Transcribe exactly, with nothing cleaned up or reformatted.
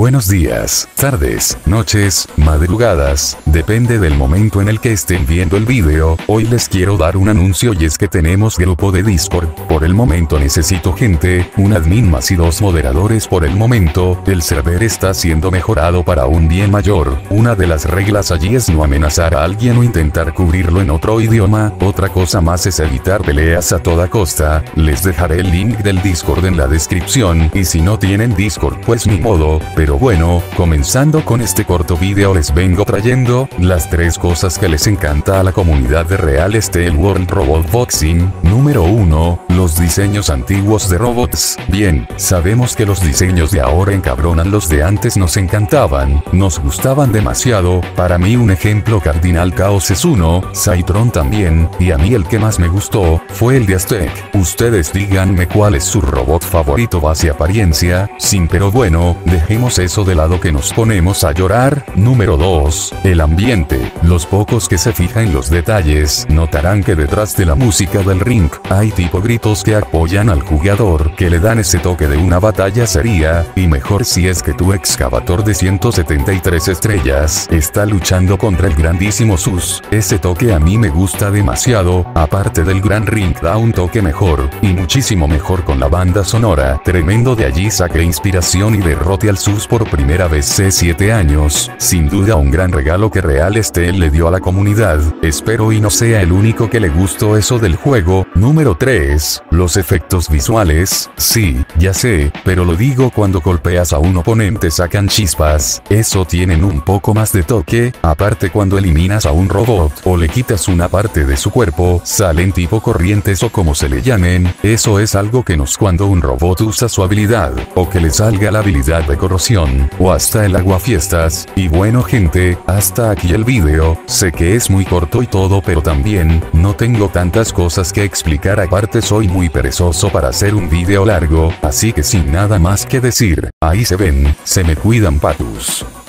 Buenos días, tardes, noches, madrugadas, depende del momento en el que estén viendo el video. Hoy les quiero dar un anuncio y es que tenemos grupo de Discord. Por el momento necesito gente, un admin más y dos moderadores por el momento. El server está siendo mejorado para un bien mayor. Una de las reglas allí es no amenazar a alguien o intentar cubrirlo en otro idioma. Otra cosa más es evitar peleas a toda costa. Les dejaré el link del Discord en la descripción y si no tienen Discord pues ni modo. Pero bueno, comenzando con este corto video les vengo trayendo las tres cosas que les encanta a la comunidad de Real Steel World Robot Boxing. Número uno. Los diseños antiguos de robots. Bien, sabemos que los diseños de ahora encabronan, los de antes nos encantaban, nos gustaban demasiado. Para mí un ejemplo cardinal Chaos es uno, Cytron también, y a mí el que más me gustó fue el de Aztec. Ustedes díganme cuál es su robot favorito base apariencia, sin pero bueno, dejemos eso de lado que nos ponemos a llorar. Número dos. El ambiente. Los pocos que se fijan en los detalles notarán que detrás de la música del ring hay tipo gritos que apoyan al jugador, que le dan ese toque de una batalla seria, y mejor si es que tu excavator de ciento setenta y tres estrellas está luchando contra el grandísimo Sus. Ese toque a mí me gusta demasiado. Aparte del gran ring da un toque mejor, y muchísimo mejor con la banda sonora. Tremendo. De allí saqué inspiración y derroté al Sus por primera vez hace siete años. Sin duda un gran regalo que Real Steel le dio a la comunidad. Espero y no sea el único que le gustó eso del juego. Número tres. Los efectos visuales. Sí, ya sé, pero lo digo cuando golpeas a un oponente sacan chispas. Eso tienen un poco más de toque. Aparte cuando eliminas a un robot o le quitas una parte de su cuerpo, salen tipo corrientes o como se le llamen. Eso es algo que nos cuando un robot usa su habilidad, o que le salga la habilidad de corrosión, o hasta el aguafiestas. Y bueno gente, hasta aquí el video. Sé que es muy corto y todo, pero también no tengo tantas cosas que explicar, aparte soy muy perezoso para hacer un video largo, así que sin nada más que decir, ahí se ven, se me cuidan patus.